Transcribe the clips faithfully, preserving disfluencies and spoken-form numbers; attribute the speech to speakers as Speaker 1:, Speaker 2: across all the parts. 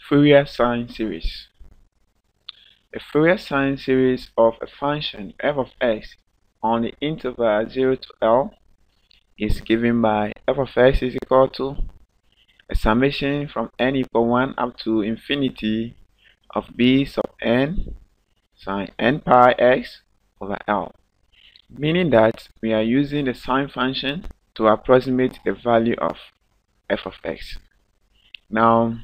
Speaker 1: Fourier sine series. A Fourier sine series of a function f of x on the interval zero to L is given by f of x is equal to a summation from n equal one up to infinity of b sub n sine n pi x over L, meaning that we are using the sine function to approximate the value of f of x. Now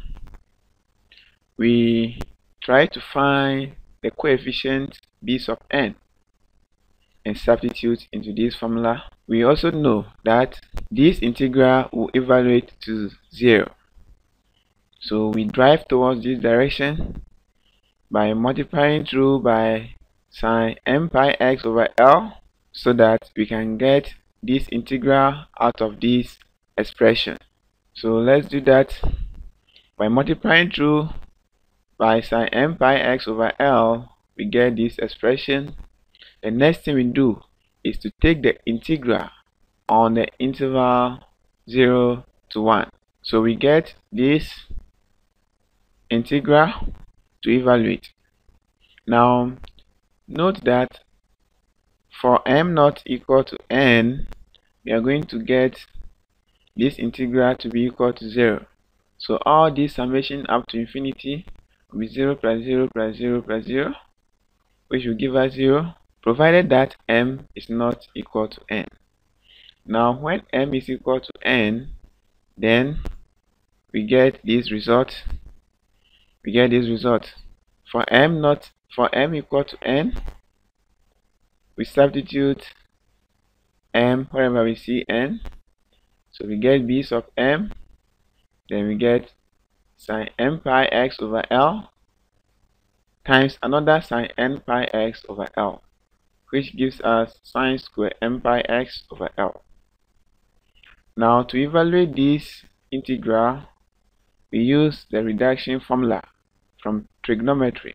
Speaker 1: we try to find the coefficient b sub n and substitute into this formula. We also know that this integral will evaluate to zero, so we drive towards this direction by multiplying through by sine n pi x over L, so that we can get this integral out of this expression. So let's do that by multiplying through by sine n pi x over L. We get this expression. The next thing we do is to take the integral on the interval zero to one. So we get this integral to evaluate. Now note that for m not equal to n, we are going to get this integral to be equal to zero. So all this summation up to infinity will be zero plus zero plus zero plus zero, which will give us zero, provided that m is not equal to n. Now when m is equal to n, then we get this result. We get this result. For m not for m equal to n, we substitute m wherever we see n. So we get b sub m, then we get sine n pi x over L times another sine n pi x over L, which gives us sine square n pi x over L. Now to evaluate this integral, we use the reduction formula from trigonometry.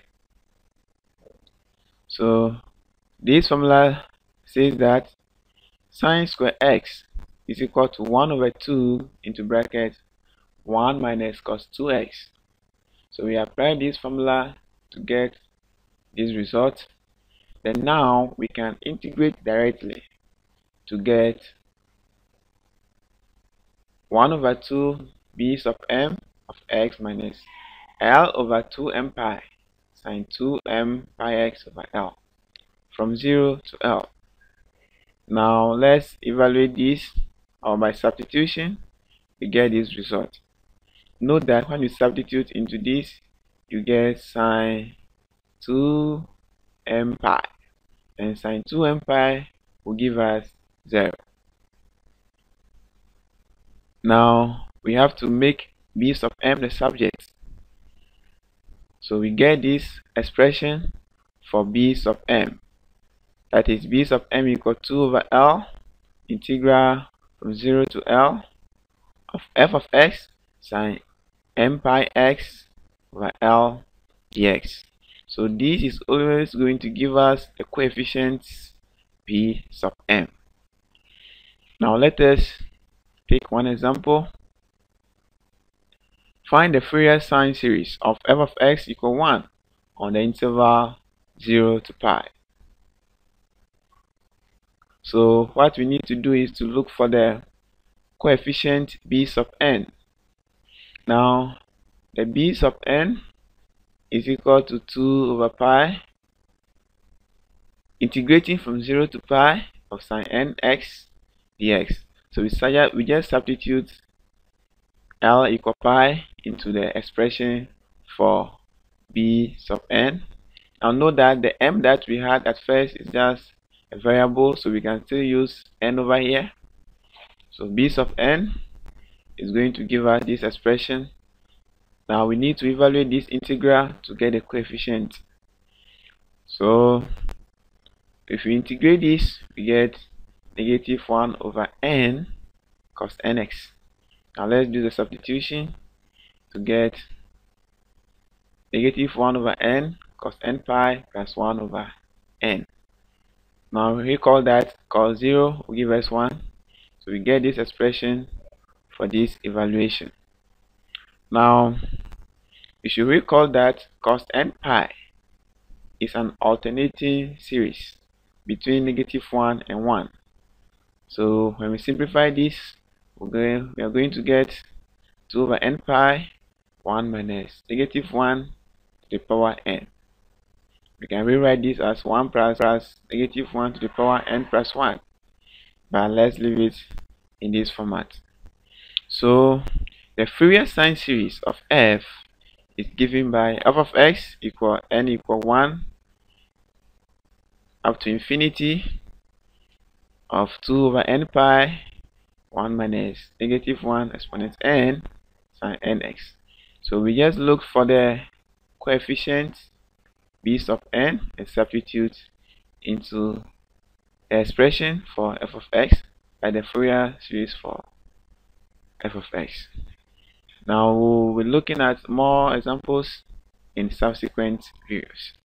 Speaker 1: So this formula says that sine square x is equal to one over two into bracket one minus cos two x. So we apply this formula to get this result. Then now we can integrate directly to get one over two b sub m of x minus L over two m pi sine two m pi x over L from zero to L. Now let's evaluate this, or by substitution we get this result. Note that when you substitute into this, you get sine two m pi, and sine two m pi will give us zero. Now we have to make b sub m the subject. So we get this expression for b sub m. That is b sub m equal to two over L integral from zero to L of f of x sine m pi x over L dx. So this is always going to give us the coefficients b sub m. Now let us take one example. Find the Fourier sine series of f of x equal one on the interval zero to pi. So what we need to do is to look for the coefficient b sub n. Now the b sub n is equal to two over pi, integrating from zero to pi of sine nx dx. So we, we just substitute L equal pi into the expression for b sub n. Now note that the m that we had at first is just a variable, so we can still use n over here. So b sub n is going to give us this expression. Now we need to evaluate this integral to get the coefficient. So if we integrate this, we get negative one over n cos nx. Now let's do the substitution to get negative one over n cos n pi plus one over n. Now recall that cos zero will give us one, so we get this expression for this evaluation. Now you should recall that cos n pi is an alternating series between negative one and one. So when we simplify this, we're going, we are going to get two over n pi one minus negative one to the power n. We can rewrite this as one plus, plus negative one to the power n plus one. But let's leave it in this format. So the Fourier sine series of f is given by f of x equal n equal one up to infinity of two over n pi one minus negative one exponent n sine nx. So we just look for the coefficients b sub n and substitute into the expression for f of x by the Fourier series for f of x. Now we'll be looking at more examples in subsequent videos.